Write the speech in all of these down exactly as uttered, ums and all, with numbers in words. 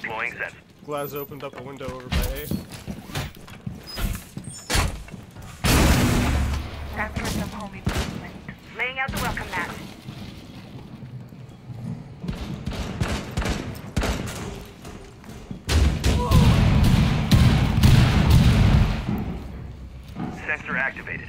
Deploying sensor. Glaz opened up a window over by A. Time for some home improvement. Laying out the welcome mat. Sensor activated.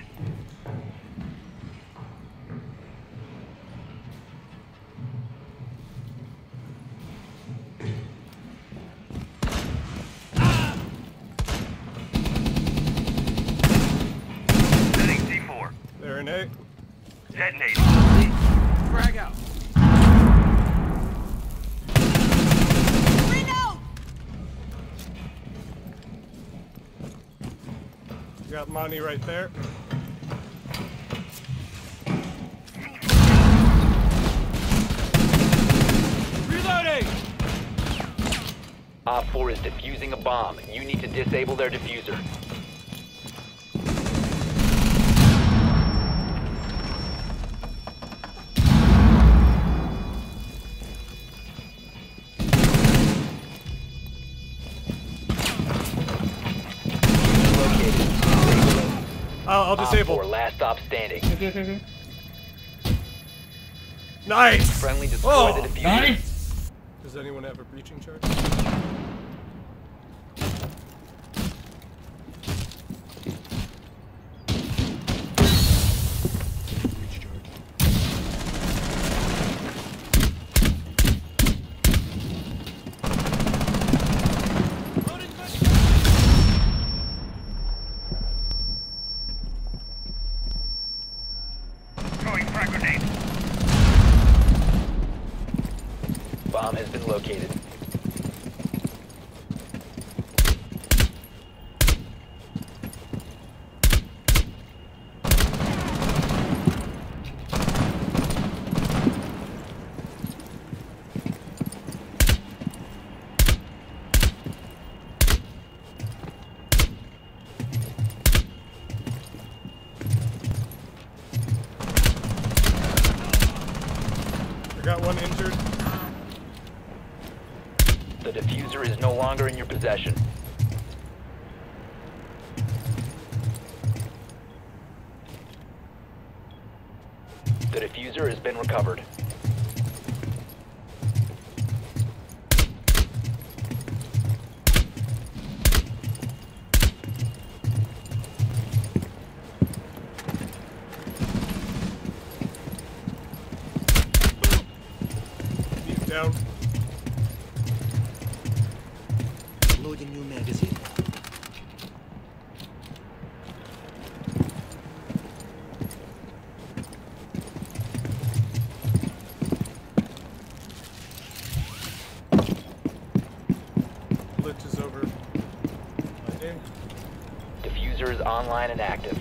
Setting C four. There in A. Detonate. Frag out. Got Monty right there. Reloading! Op four is defusing a bomb. You need to disable their diffuser. I'll, I'll disable. Op four, last stop standing. Nice! Friendly destroy Oh, the diffuser. Nice! Does anyone have a breaching charge? Throwing frag grenade. Bomb has been located. I got one injured. The diffuser is no longer in your possession. The diffuser has been recovered. He's down. Loading new magazine. Blitz is over. Okay. Diffuser is online and active.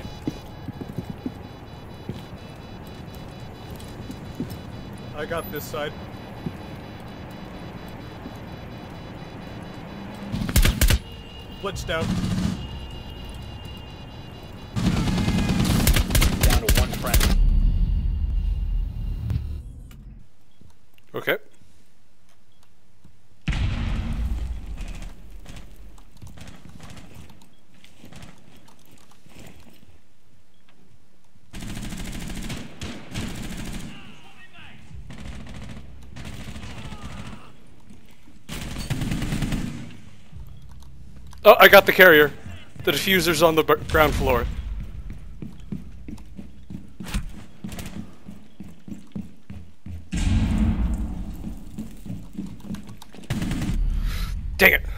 I got this side. Blitz down. Down to one friendly. Okay. Oh, I got the carrier. The diffuser's on the b ground floor. Dang it.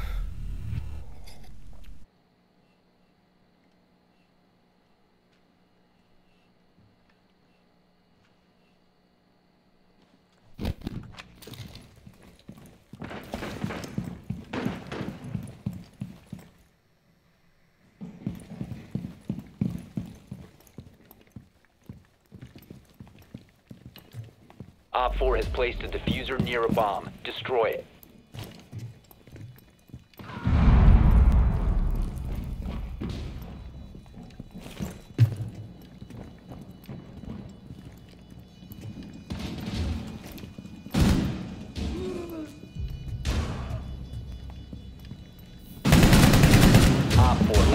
Op four has placed a diffuser near a bomb. Destroy it.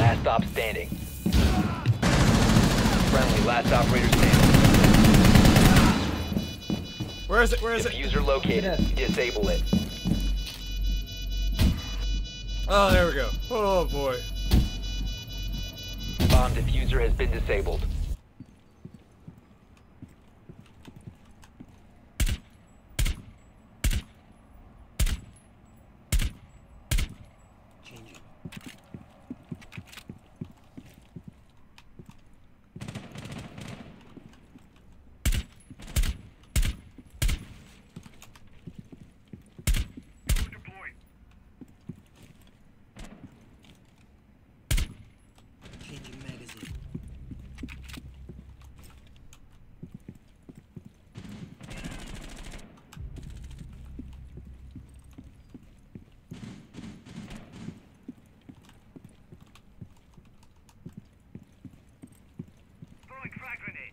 last stop standing. Friendly, last operator standing. Where is it? Where is it? Diffuser located. Disable it. Oh, there we go. Oh boy. Bomb diffuser has been disabled. Changing. Deployed. Changing magazine. Throwing frag grenade.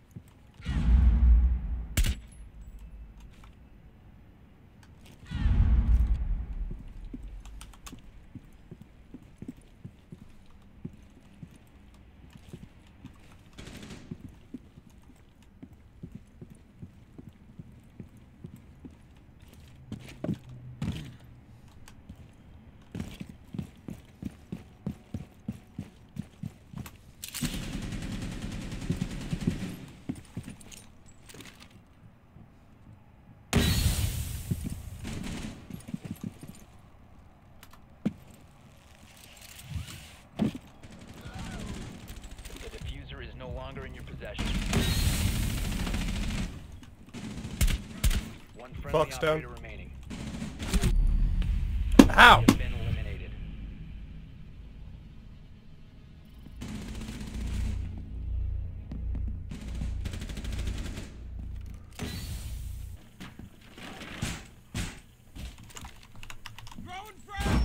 The diffuser is no longer in your possession. One friendly Fox down. operator remaining. Ow! Has been eliminated. Throwing frag!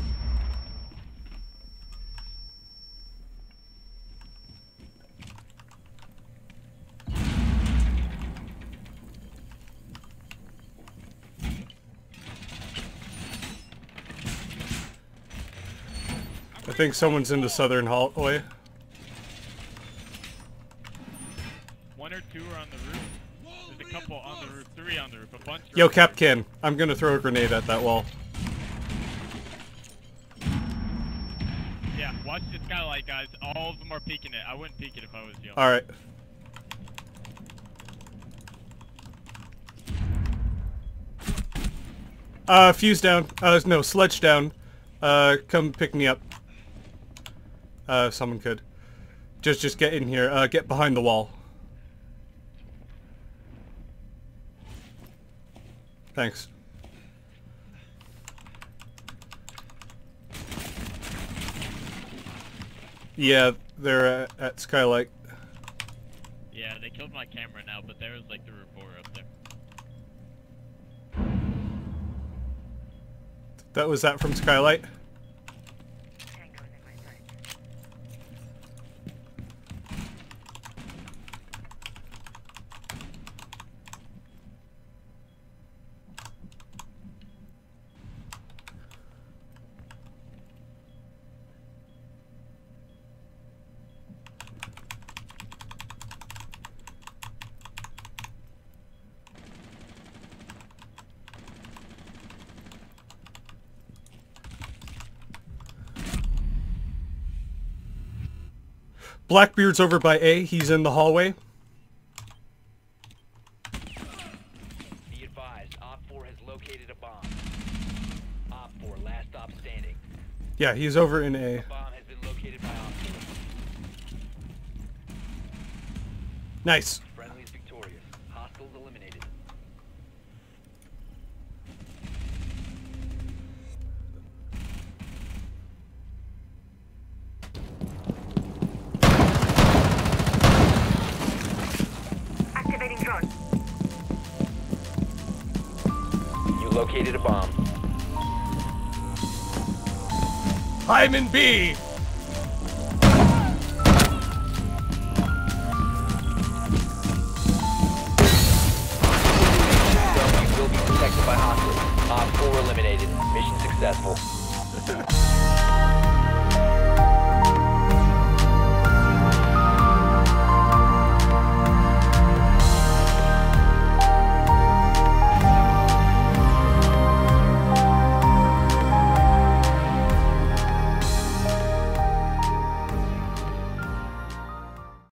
I think someone's in the southern hallway. One or two are on the roof. There's a couple on the roof, three on the roof, a bunch. Yo, are- Capcan, I'm gonna throw a grenade at that wall. Yeah, watch the skylight, guys. All of them are peeking it. I wouldn't peek it if I was you. Alright. Uh, fuse down. Uh, no, sledge down. Uh, come pick me up. Uh, if someone could. Just, just get in here. Uh, get behind the wall. Thanks. Yeah, they're uh, at Skylight. Yeah, they killed my camera now, but there was like three or four up there. That was that from Skylight? Tango's in my sight. Blackbeard's over by A. He's in the hallway. Be advised, Op four has located a bomb. Op four, last stop standing. Yeah, he's over in A. A bomb has been located by Op four. Nice. Friendly's victorious. Hostiles eliminated. Activating drone. You located a bomb. I'm in B. You will be protected by hostiles. Op four eliminated. Mission successful.